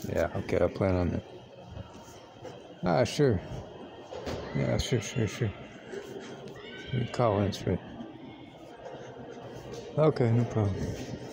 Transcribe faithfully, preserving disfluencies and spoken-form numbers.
Yeah, okay, I plan on that. Ah, sure. Yeah, sure, sure, sure. You call in straight. Okay, no problem.